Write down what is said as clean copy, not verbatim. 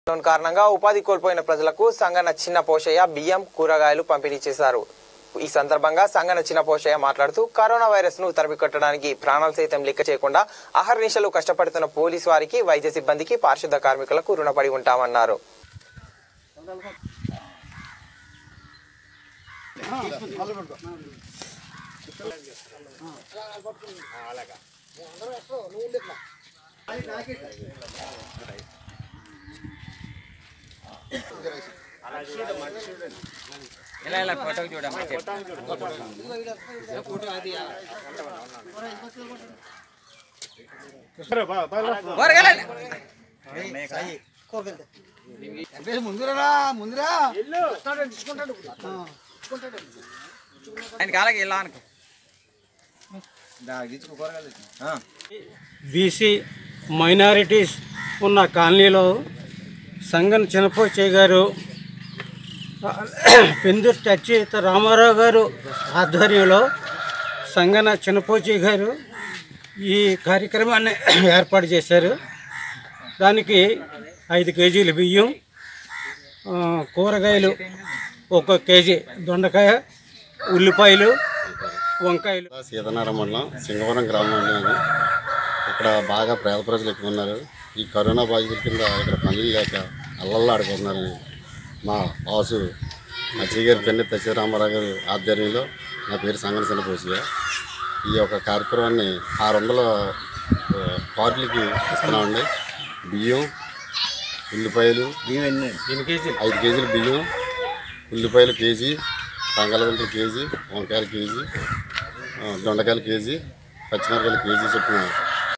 కారణంగా ఉపాధి కోల్పోయిన ప్రజలకు సంగన చిన్న పోషయ్య బియ్యం కూరగాయలు పంపిణీ చేశారు. ఈ సందర్భంగా సంగన చిన్న పోషయ్య మాట్లాడుతూ కరోనా వైరస్ ను తరిమికొట్టడానికి ప్రాణాలు సైతం లెక్క చేయకుండా అహర్నిశలు కష్టపడుతున్న పోలీసు వారికి, వైద్య సిబ్బందికి, పారిశుద్ధ కార్మికులకు రుణపడి ఉంటామన్నారు. ఫోటో చూడమ్మా. బీసీ మైనారిటీస్ ఉన్న కాలనీలో సంగన చిన్నపోచయ్య గారు, పెందుర్తి అచ్యుత రామారావు గారు ఆధ్వర్యంలో సంగన చిన్నపోచయ్య గారు ఈ కార్యక్రమాన్ని ఏర్పాటు చేశారు. దానికి 5 కేజీలు బియ్యం, కూరగాయలు 1 కేజీ, దొండకాయ, ఉల్లిపాయలు, వంకాయలు. సీతనారాయణ మండలం సింగవరం గ్రామం. ఇక్కడ బాగా పేద ప్రజలు ఎక్కువ ఉన్నారు. ఈ కరోనా బాధితుల కింద ఇక్కడ పనులు లేక అల్లల్లాడిపోతున్నారు. మా బాసు అచ్చయ్య గారి పెందుర్తి అచ్యుత రామారావు గారి ఆధ్వర్యంలో నా పేరు సంగన చిన్నపోచయ్య. ఈ యొక్క కార్యక్రమాన్ని 600 కార్డులకి ఇస్తున్నామండి. బియ్యం, ఉల్లిపాయలు 5 కేజీలు బియ్యం, ఉల్లిపాయలు కేజీ, బంగాళదుంపలు కేజీ, వంకాయలు కేజీ, దొండకాయలు కేజీ, పచ్చిమిరపకాయలు కేజీ చొప్పున